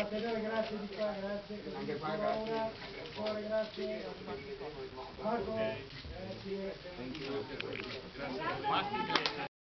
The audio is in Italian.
Materiale, grazie di qua, grazie. Anche qua, grazie. Grazie. Marco, grazie. Grazie.